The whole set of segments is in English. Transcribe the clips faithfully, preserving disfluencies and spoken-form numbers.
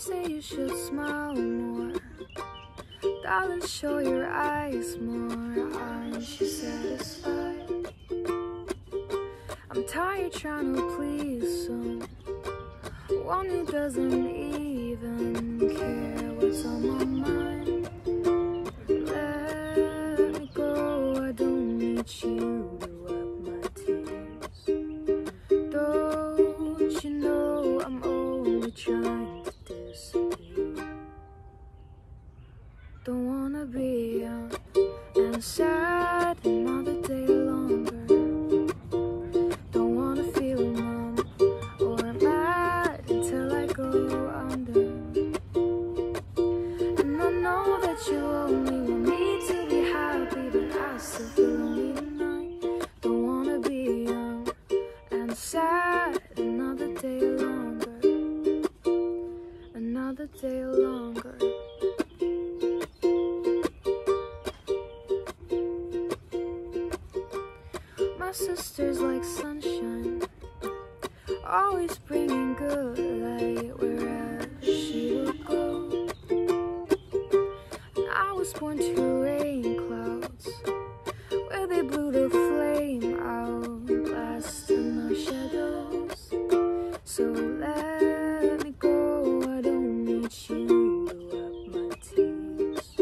say you should smile more. Darling, show your eyes more. Aren't you satisfied? I'm tired trying to please someone, one who doesn't even care what's on my mind. Let me go, I don't need you to wipe my tears. Don't you know I'm only trying to disappear? Don't wanna be young and sad another day longer. Don't wanna feel numb or mad until I go under. And I know that you only want me to be happy, but I still feel lonely tonight. Don't wanna be young and sad another day longer. Another day longer. My sister's like sunshine, always bringing good light wherever she would go. And I was born to rain clouds, where they blew the flame out, blasting our shadows. So let me go, I don't need you to wipe my tears.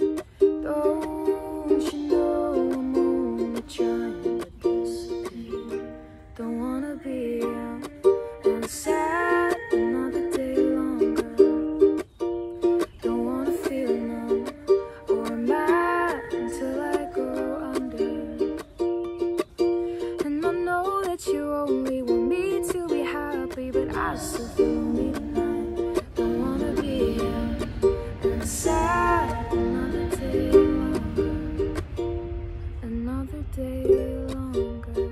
Don't you know I'm only trying to disappear? Don't wanna be young and sad another day longer. Don't wanna feel numb or mad until I go under. And I know that you only want me to be happy, but I still feel lonely tonight. Don't wanna be young and sad another day longer. Another day longer.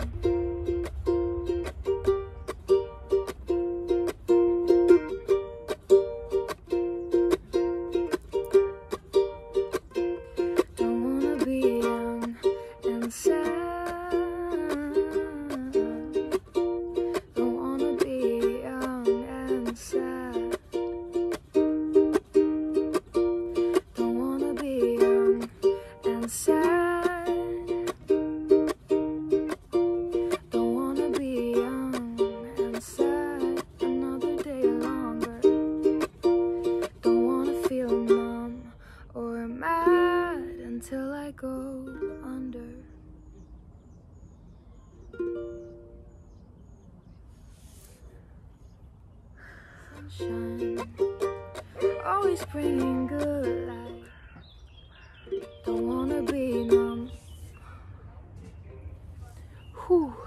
Don't wanna be young and sad. Don't wanna be young and sad. Don't wanna be young and sad. Don't wanna be young and sad another day longer. Don't wanna feel numb or mad until I go under. Sunshine, always bringing good light. Don't wanna be numb. Whew.